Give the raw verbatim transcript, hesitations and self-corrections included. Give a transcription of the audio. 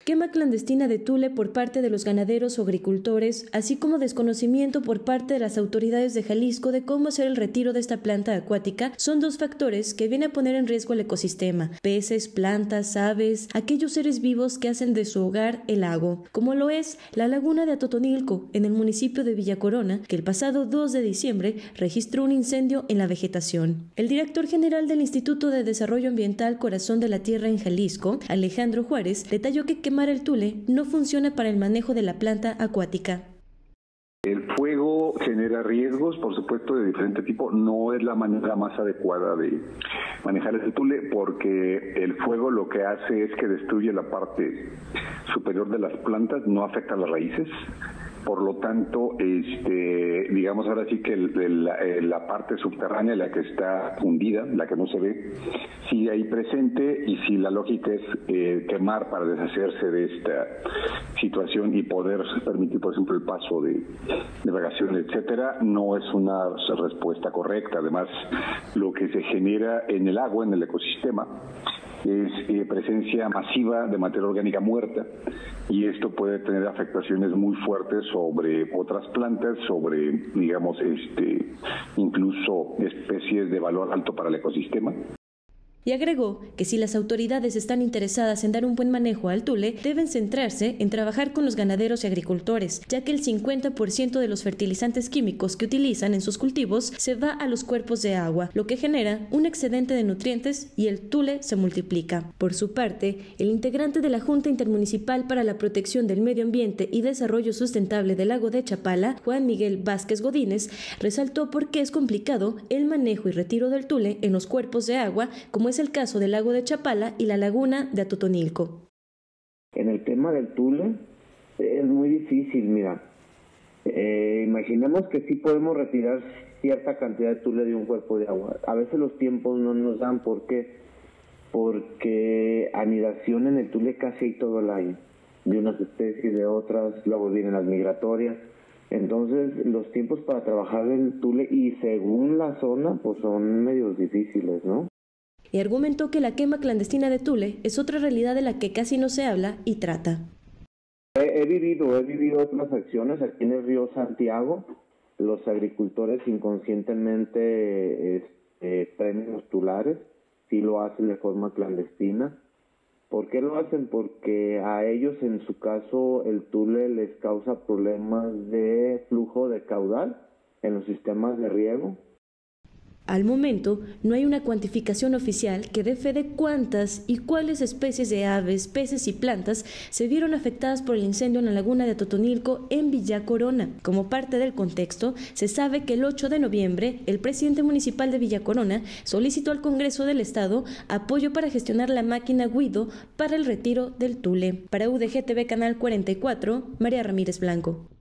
quema clandestina de tule por parte de los ganaderos o agricultores, así como desconocimiento por parte de las autoridades de Jalisco de cómo hacer el retiro de esta planta acuática, son dos factores que vienen a poner en riesgo el ecosistema: peces, plantas, aves, aquellos seres vivos que hacen de su hogar el lago, como lo es la laguna de Atotonilco, en el municipio de Villa Corona, que el pasado dos de diciembre registró un incendio en la vegetación. El director general del Instituto de Desarrollo Ambiental Corazón de la Tierra en Jalisco, Alejandro Juárez, detalló que quemar el tule no funciona para el manejo de la planta acuática. El fuego genera riesgos, por supuesto, de diferente tipo. No es la manera más adecuada de manejar el tule, porque el fuego lo que hace es que destruye la parte superior de las plantas, no afecta a las raíces. Por lo tanto, este, digamos ahora sí que el, el, la parte subterránea, la que está hundida, la que no se ve, sigue ahí presente, y si la lógica es eh, quemar para deshacerse de esta situación y poder permitir, por ejemplo, el paso de, de regación, etcétera, no es una respuesta correcta. Además, lo que se genera en el agua, en el ecosistema, es eh, presencia masiva de materia orgánica muerta, y esto puede tener afectaciones muy fuertes sobre otras plantas, sobre, digamos, este, incluso especies de valor alto para el ecosistema. Y agregó que si las autoridades están interesadas en dar un buen manejo al tule, deben centrarse en trabajar con los ganaderos y agricultores, ya que el cincuenta por ciento de los fertilizantes químicos que utilizan en sus cultivos se va a los cuerpos de agua, lo que genera un excedente de nutrientes y el tule se multiplica. Por su parte, el integrante de la Junta Intermunicipal para la Protección del Medio Ambiente y Desarrollo Sustentable del Lago de Chapala, Juan Miguel Vázquez Godínez, resaltó por qué es complicado el manejo y retiro del tule en los cuerpos de agua, como es el caso del lago de Chapala y la laguna de Atotonilco. En el tema del tule es muy difícil, mira. Eh, imaginemos que sí podemos retirar cierta cantidad de tule de un cuerpo de agua. A veces los tiempos no nos dan. ¿Por qué? Porque anidación en el tule casi hay todo el año, de unas especies, de otras, luego vienen las migratorias. Entonces los tiempos para trabajar el tule, y según la zona, pues son medios difíciles, ¿no? Y argumentó que la quema clandestina de tule es otra realidad de la que casi no se habla y trata. He, he vivido, he vivido otras acciones aquí en el río Santiago. Los agricultores inconscientemente este, traen los tulares, sí lo hacen de forma clandestina. ¿Por qué lo hacen? Porque a ellos, en su caso, el tule les causa problemas de flujo de caudal en los sistemas de riego. Al momento, no hay una cuantificación oficial que dé fe de cuántas y cuáles especies de aves, peces y plantas se vieron afectadas por el incendio en la laguna de Atotonilco en Villa Corona. Como parte del contexto, se sabe que el ocho de noviembre, el presidente municipal de Villa Corona solicitó al Congreso del Estado apoyo para gestionar la máquina Guido para el retiro del tule. Para U D G T V Canal cuarenta y cuatro, María Ramírez Blanco.